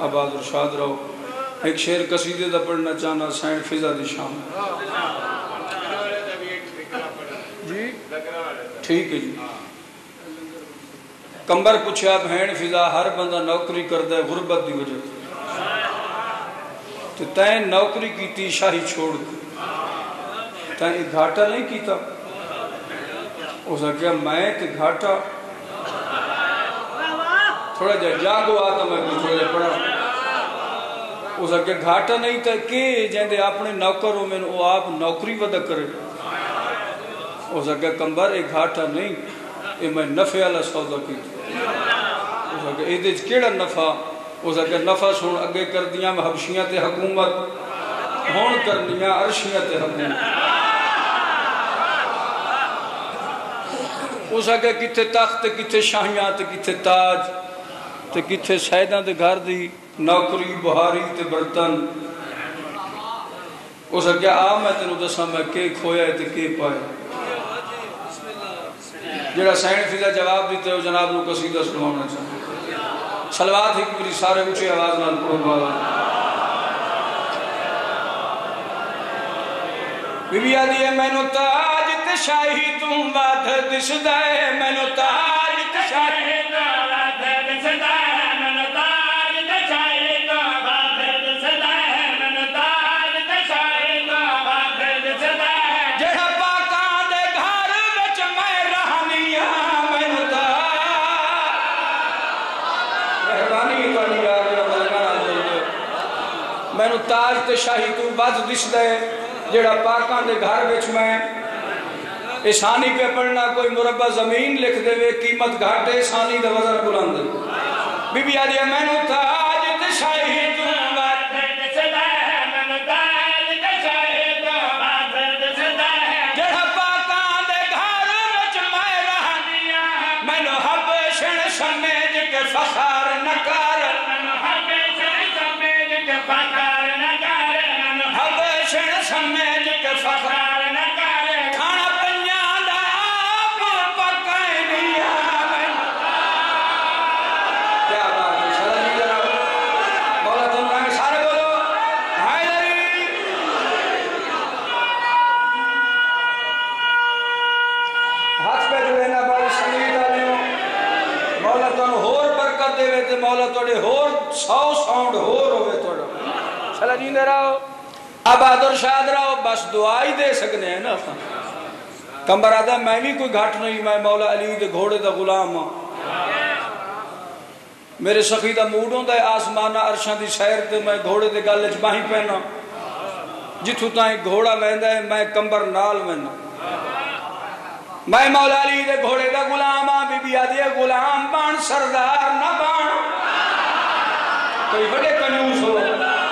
آباد اور شاد رہو. ایک شعر قصیدے دا پڑھنا چاہنا سائن فضا دی شام. جی ٹھیک ہے جی. کمبر پوچھا بہن فضا ہر بندہ نوکری کردا ہے غربت دی وجہ تو تائیں نوکری کیتی شاہی چھوڑ کے تائیں ایک گھاٹا نہیں کیتا. اس نے کہا میں تے گھاٹا تھوڑا جا جاگو آتا میں تھوڑا جا پڑھا. اس نے کہا گھاٹا نہیں تا کہ جیندے اپنے نوکروں میں وہ آپ نوکری ودا کرے. اس نے کہا کمبر ایک گھاٹا نہیں یہ میں نفع والا سودا کیتا. اس نے کہا ایدے کیڑا نفع. اس نے کہا نفع سن اگے کر دیاں حبشیاں تے حکومت ہون کرنیاں عرشیاں تے حکومت. اس نے کہا کتے تخت کتے شاہیاں تے کتے تاج تے کتے سیداں تے گھر دی نوکری بہاری تے برتن. اس نے کہا آ میں تینوں دساں میں کے کھویا تے کے پائے. جڑا سائن فضا جواب دیتے ہو جناب نو قصیدہ سنوانا چاہتا. صلوات ایک بری سارے اونچے آواز نال پڑھو بالا. بی بی آدھی ہے مینوں تاج تے شاہی تو بات دسدا ہے. مینوں تاج تے شاہی تو بات دسدا ہے. مینوں تاج تے شاہی تو بات دسدا ہے. مینوں تاج تے شاہی تو بات دسدا ہے. جڑا پاکاں دے گھر وچ میں رہنی ہاں. مینوں تاج مہربانی کری یار مینوں تاج تے شاہی تو بات دسدا ہے. جڑا پاکاں دے گھر وچ میں ثانی پہ پڑھنا کوئی مربع زمین لکھ دے وے قیمت گھاٹے ثانی دا وزن بلند. بی بی آدھی ہے مینوں تاج تے شاہی تو بات دسدا ہے. مینوں تاج تے شاہی تو بات دسدا ہے. جڑا پاکاں دے گھر وچ میں رہنی ہاں. مینوں حبشن سمجھ کے فخر نہ کر. مینوں حبشن سمجھ کے فخر نہ کر. مینوں حبشن سمجھ کے فخر نہ کر. کھانا پنجاں دا آپ پکائنی ہاں. کیا بات ہے شاہ جی ذرا مولا تم رنگ سارے بولو حیدری. ہاتھ پہ جو لینا بڑی سنگیت آلیوں مولا تم ہور برکت دے وے تے مولا توڑے ہور 100 ساؤنڈ ہور ہوئے توڑا. شاہ جی ذرا آباد اور شاد رہو بس دعائی دے سکنے ہیں نا. کمبر آدھا میں بھی کوئی گھٹ نہیں میں مولا علی دے گھوڑے دا غلام ہاں. میرے سخی دا موڈوں دا آسمانہ عرشاں دی سیر تے میں گھوڑے دے گالج باہی پہنا. جتھو تائیں گھوڑا ویندا ہے میں کمبر نال وینا. میں مولا علی دے گھوڑے دا غلام ہاں. بی بی آدھی غلام بان سردار نہ بان. کوئی بڑے کنیوس ہو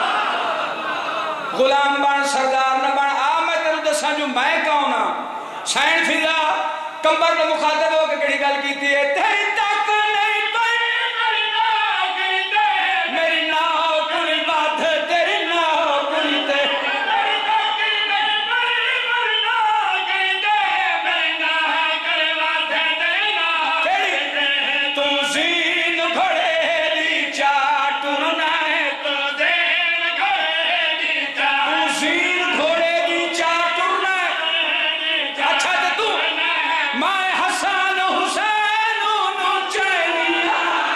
غلام بان سردار نہ بان. آ میں تینوں دساں جو میں کون ہاں. سائن فضا کمبر نے مخاطب ہو کے کڑی گل کیتی ہے. تیری تک نہیں میری نوکری تے میری نوکری بات تیری نوکری تے میری نوکری میری نوکری تے میری نوکری بات تیری نوکری تے. تو زین گھوڑے دی چاٹ نہ ہے. تو زین گھوڑے دی چاٹ. تو زین گھوڑے دی چاٹ نہ ہے. اچھا تے تو میں حسن حسین نو چینیا.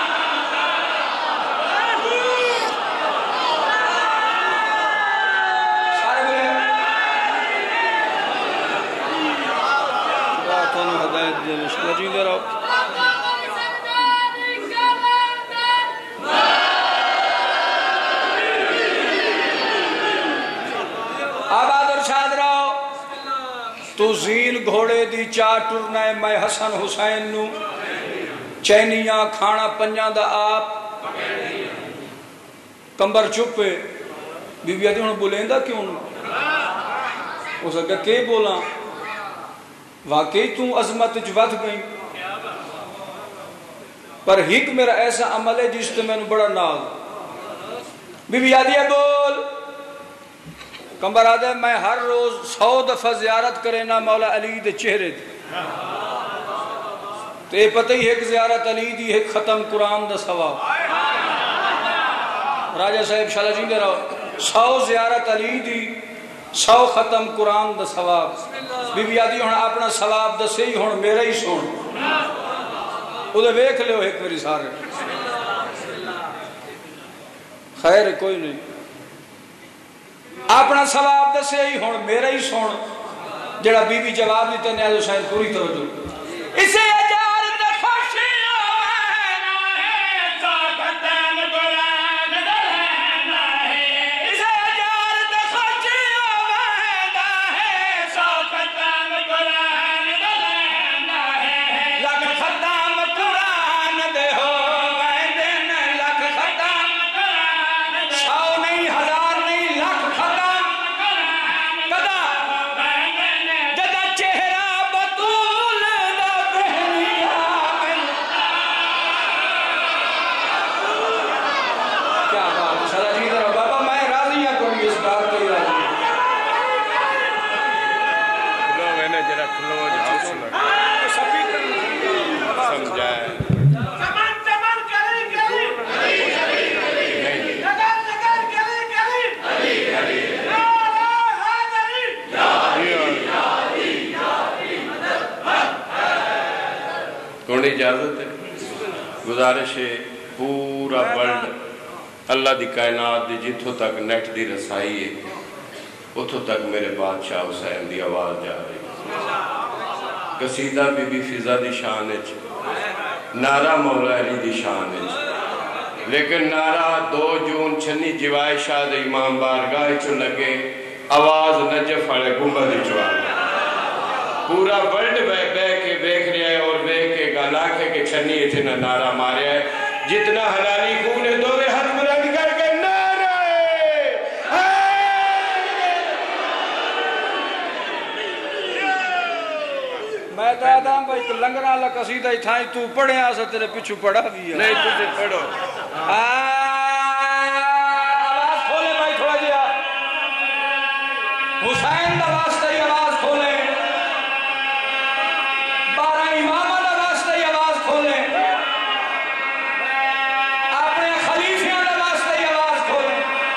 سارے بولے باتوں نے ہدایت دے رشتہ جی دے رہو. آباد اور شاد رہو. تو زین گھوڑے دی چاٹ ٹرنا ہے میں حسن حسین نو چینیاں کھانا پنجاں دا آپ. کمبر چپے. بی بی آدھی انہوں بولیں دا کیوں نو. اس نے کہا کہ بولا واقعی تو عظمت جوت گئی پر ہک میرا ایسا عمل ہے جس سے میں نے بڑا ناز. بی بی آدھی ہے بول. کمبر آدھے میں ہر روز 100 دفعہ زیارت کرے نا مولا علی دے چہرے دی. تے پتہ ہی ایک زیارت علی دی ایک ختم قرآن دا ثواب. راجہ صاحب شالا جی دے رہو 100 زیارت علی دی 100 ختم قرآن دا ثواب بی بی آدھی ہونا اپنا ثواب دسے ہی ہونا میرا ہی سون ادھے ویک لے ہو ایک میری سارے خیر کوئی نہیں اپنا ثواب دسے ہی ہونا میرا ہی سون جڑا بی بی جواب دیتے نیاز حسین پوری توجہ اسے اجار دخوشی آوینا ہے ساکتن قرآن دلہنا ہے اسے اجار دخوشی آوینا ہے ساکتن قرآن دلہنا ہے لکھ ختم قرآن دے ہو ویندن لکھ ختم قرآن 100 نہیں 1000 نہیں لکھ ختم کدا جدا چہرہ بطول دا بہنیا کیا بات شالا جی در بابا میں راضی ہوں کوئی اس بات کو راضی کھلو میں نے جرا کھلو سمجھائے چمن چمن کلی کلی نگر نگر کلی کلی لا لا حاضری کون اجازت ہے گزارش ہے پورا ورلڈ اللہ دی کائنات دی جتھوں تک نیٹ دی رسائی ہے اتھوں تک میرے بادشاہ حسین دی آواز جا رہی قصیدہ بی بی فضا دی شان ہے نعرہ مولا علی دی شان ہے لیکن نعرہ 2 جون چھنی جوائے شاہ دے امام بارگاہ چو لگے آواز نجف والے گنبد دی چوار پورا ورلڈ بے کے بیکھ رہا ہے اور بیکھ کے گانا کے چھنی اتنا نعرہ مارے ہے جتنا حلالی خوب نے دوے ہاتھ بلند کر کے نعرہ میں کہتا ہوں بھائی لنگرہ اللہ قصیدہ ہی تھائیں تو پڑھے آسا تیرے پچھو پڑھا بھی ہے نہیں تجھے پڑھو آواز کھولے بھائی تھوڑا جیا حسین دا واسطہ ہی آواز کھولے 12 امامہ دا واسطہ ہی آواز کھولے اپنے خلیفیاں دا واسطہ ہی آواز کھولے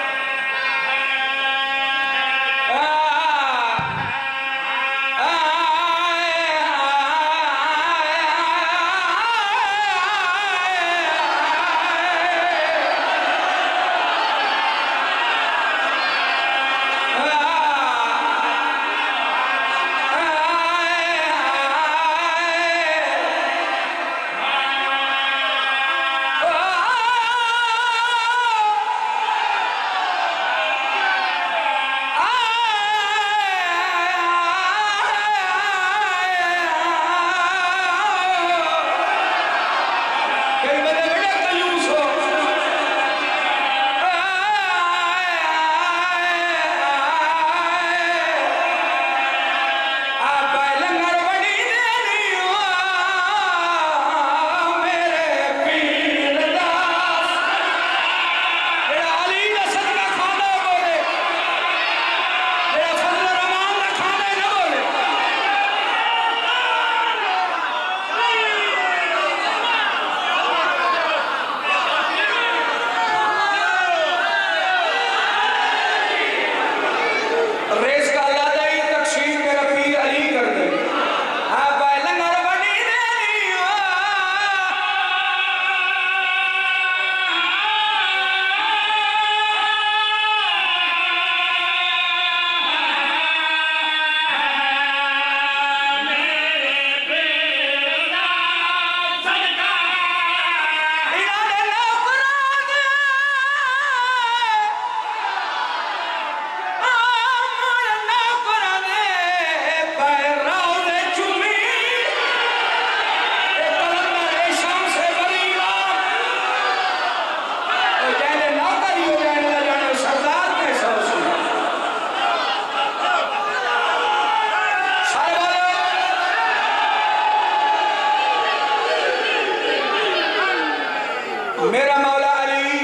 میرا مولا علی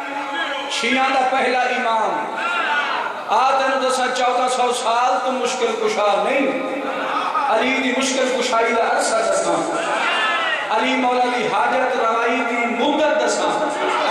شیعہ دا پہلا امام آدھن دسا 1400 سال تو مشکل کشا نہیں علی دی مشکل کشائی دا عرصہ دسا علی مولا دی حاجت روائی دی مدت دسا